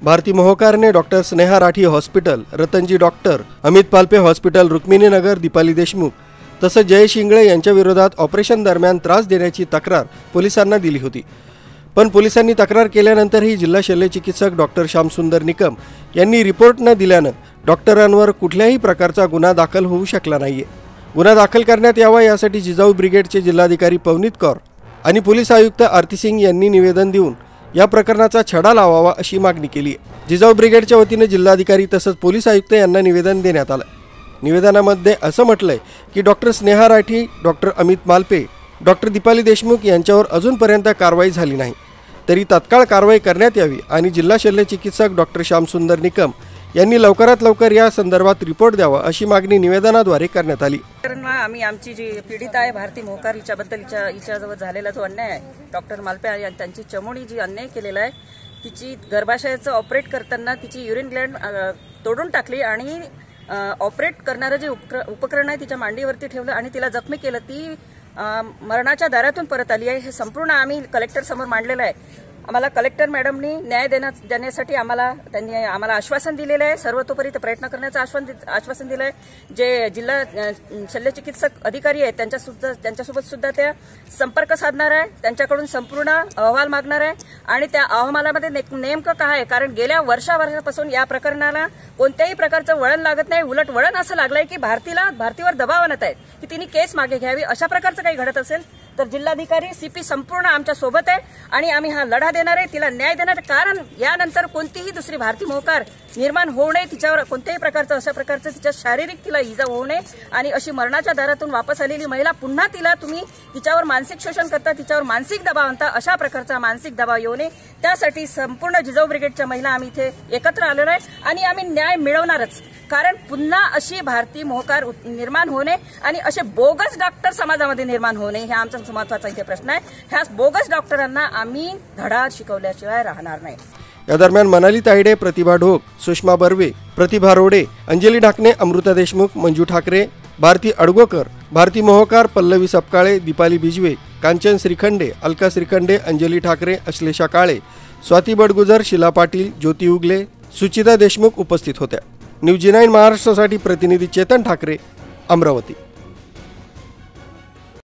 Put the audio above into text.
भारती मोहोकारने doctor Sneha Rathi hospital, Ratanji doctor, Amit Palpe hospital, Rukmininagar, Deepali Deshmukh तसंच जय शिंगळे यांच्या विरोधात ऑपरेशन दरम्यान त्रास देण्याची तक्रार पोलिसांना दिली होती। पण पोलिसांनी तक्रार केल्यानंतरही जिल्हा शल्यचिकित्सक डॉक्टर श्यामसुंदर निकम यांनी रिपोर्ट न दिल्यानं डॉक्टरांवर कुठल्याही प्रकारचा गुन्हा दाखल होऊ शकला नाहीये। गुन्हा दाखल करण्यात यावा यासाठी जिजाऊ ब्रिगेडचे जिल्हाधिकारी पवनीत कौर आणि पोलीस आयुक्त आरती सिंग यांनी निवेदन देऊन या प्रकरणाचा छडा लावावा अशी मागणी केली आहे। जिजाऊ ब्रिगेडच्या वतीने जिल्हाधिकारी तसंच पोलीस आयुक्त यांना निवेदन देण्यात आलं। निवेदनामध्ये असं म्हटलंय की doctor Sneha Rathi, doctor Amit Malpe, doctor Deepali Deshmukh यांच्यावर अजूनपर्यंत कारवाई झाली नाही, तरी तात्काळ कारवाई करण्यात यावी आणि जिल्हा शल्यचिकित्सक डॉक्टर श्यामसुंदर निकम यांनी लवकरात लवकर या संदर्भात रिपोर्ट द्यावा अशी मागणी निवेदनाद्वारे करण्यात आली। आम्ही आमची जी पीडित आहे भारती मोहोकार हिच्याबद्दल हिच्याजवळ झालेला जो अन्याय आहे, डॉक्टर मालपे आणि त्यांची चमोडी जी अन्याय केलेला आहे, तिची गर्भाशयाचं ऑपरेट करताना तिची युरिन ग्लँड तोडून टाकली आणि ऑपरेट करणारं जे उपकरण आहे तिच्या मांडीवरती ठेवलं आणि तिला जखमी केलं। ती मरणाच्या दारातून परत आली आहे। हे संपूर्ण आम्ही कलेक्टर समोर मांडलेलं आहे। आम्हाला कलेक्टर मॅडमनी न्याय देण्यासाठी त्यांनी आम्हाला आश्वासन दिलेलं आहे। सर्वतोपरी प्रयत्न करण्याचं आश्वासन दिलं आहे। जे जिल्हा शल्यचिकित्सक अधिकारी आहेत त्यांच्यासोबत सुद्धा त्या संपर्क साधणार आहे, त्यांच्याकडून संपूर्ण अहवाल मागणार आहे आणि त्या अहवालामध्ये नेमकं काय आहे, कारण गेल्या वर्षापासून या प्रकरणाला कोणत्याही प्रकारचं वळण लागत नाही। उलट वळण असं लागलंय की भारतीवर दबाव आणत आहेत की तिने केस मागे घ्यावी। अशा प्रकारचं काही घडत असेल तर जिल्हाधिकारी CP संपूर्ण आमच्या सोबत आहे आणि आम्ही हा लढा देणार आहे, तिला न्याय देणार आहे। कारण यानंतर कोणतीही दुसरी भारती मोहोकार निर्माण होऊ नये, तिच्यावर कोणत्याही प्रकारचं अशा प्रकारचं तिच्या शारीरिक तिला इजा होऊ नये आणि अशी मरणाच्या दारातून वापस आलेली महिला पुन्हा तुम्ही तिच्यावर मानसिक शोषण करता, तिच्यावर मानसिक दबाव आणता, अशा प्रकारचा मानसिक दबाव येऊ नये त्यासाठी संपूर्ण जिजाऊ ब्रिगेडच्या महिला आम्ही इथे एकत्र आलेलो आहे आणि आम्ही न्याय मिळवणारच। कारण पुन्हा अशी भारती मोहोकार निर्माण होणे आणि असे बोगस डॉक्टर समाजामध्ये निर्माण होणे हे आमचा महत्त्वाचा इथे प्रश्न आहे। ह्या बोगस डॉक्टरांना आम्ही धडा शिकवल्याशिवाय राहणार नाही। या दरम्यान मनाली तायडे, प्रतिभा ढोक, सुषमा बर्वे, प्रतिभा रोडे, अंजली ढाकणे, अमृता देशमुख, मंजू ठाकरे, भारती अडगोकर, भारती मोहोकार, पल्लवी सपकाळे, दीपाली बिजवे, कांचन श्रीखंडे, अलका श्रीखंडे, अंजली ठाकरे, अश्लेषा काळे, स्वाती बडगुजर, शिला पाटील, ज्योती उगले, सुचिता देशमुख उपस्थित होत्या। न्यूज 9 महाराष्ट्रासाठी प्रतिनिधी चेतन ठाकरे, अमरावती।